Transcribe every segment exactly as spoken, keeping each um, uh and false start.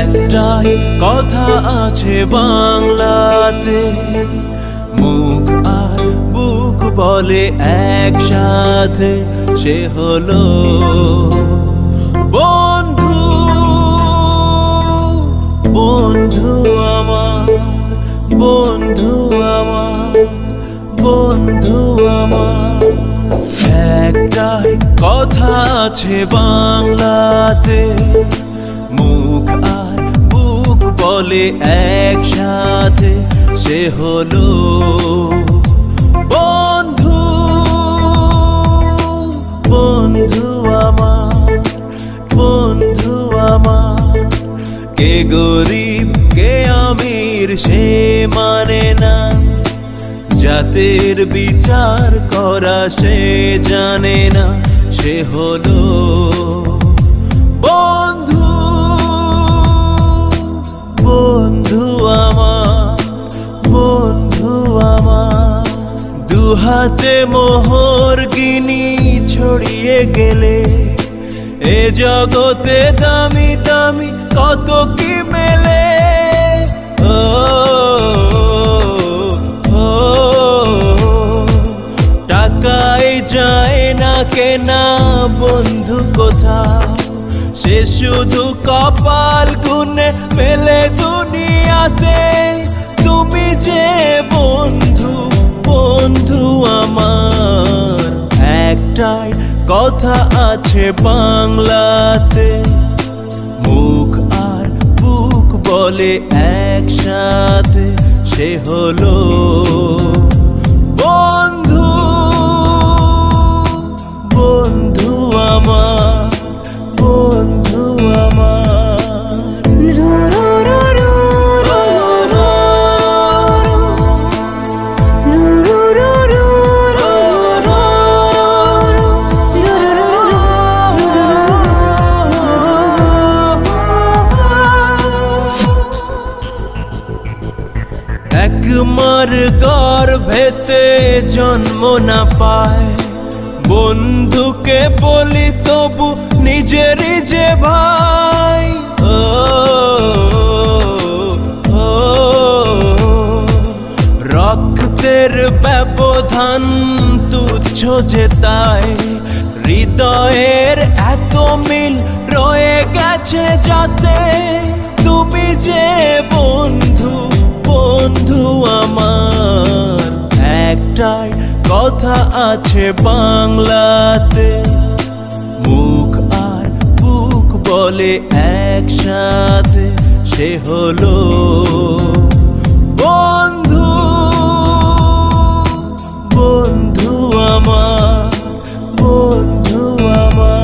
একটাই কথা আছে বাংলাতে, মুখ আর বুক বলে একসাথে, সে হলো বন্ধু। বন্ধু আমার, বন্ধু আমার, বন্ধু আমার। একটাই কথা আছে বাংলাতে, মুখ আর বুক বলে একসাথে, সে হলো বন্ধু। বন্ধু আমার, বন্ধু আমার। কে গরিব কে আমির সে মানে না, জাতের বিচার করা সে জানে না, সে হলো বন্ধু। বন্ধু আমার, বন্ধু আমার। দুহাতে মোহর গিনি ছড়িয়ে গেলে, এ জগতে দামি দামি কত কি মেলে। ও টাকায় যায় না কেনা বন্ধু কোথাও, সে শুধু কপাল গুনে মেলে দুনিয়াতে। তুমি যে বন্ধু, বন্ধু আমার। একটাই কথা আছে বাংলাতে, মুখ আর বুক বলে একসাথে, সে হলো বন্ধু। বন্ধু আমার, বন্ধু আমার। একমার গর্ভেতে জন্ম না পায়, বন্ধুকে বলি তবু নিজেরই যে ভাই। ও রক্তের ব্যবধান তুচ্ছ যে তাই, হৃদয়ের এত মিল রয়ে গেছে যাতে। তুমি যে বন্ধু, বন্ধু আমার। একটাই কথা আছে বাংলাতে, মুখ আর বুক বলে একসাথে, সে হলো বন্ধু। বন্ধু আমার, বন্ধু আমার।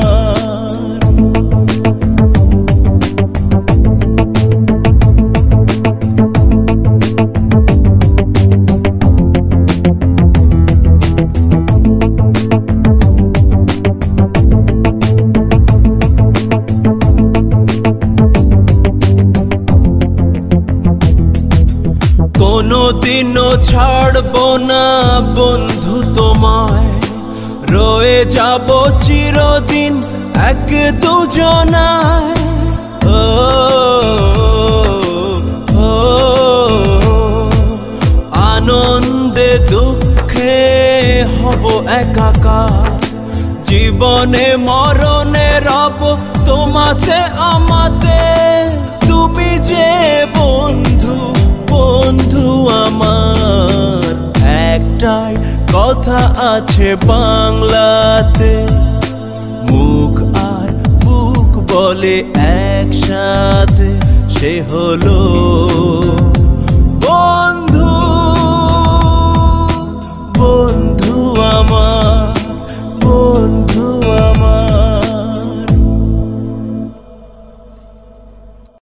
কোনদিনও ছাড়বো না বন্ধু তোমায়, রয়ে যাব চিরদিন এক দুজনায়। ও আনন্দে দুঃখে হব একাকার, জীবনে মরণে রব তোমাতে আমাতে। তুমি যে বন্ধু, বন্ধু আমার। একটাই কথা আছে বাংলাতে, মুখ আর বুক বলে একসাথে, সে হলো